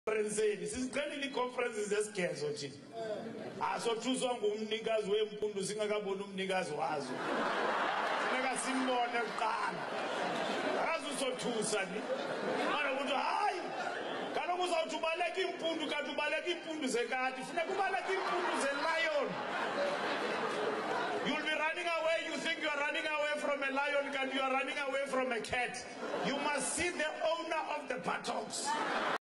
Siziqhelile iconferences zesigezo thina. Asothuswa ngumnikazi wempundu singakaboni umnikazi wazo. Funeka simbone kuqala. Akazi usothusa ni. Mara ukuthi hayi. Kaloku uzawuthi ubaleka impundu kanti ubaleka impundu zekati. Funeka ubaleka impundu ze-lion. You'll be running away, you think you are running away from a lion and you are running away from a cat. You must see the owner of the buttocks.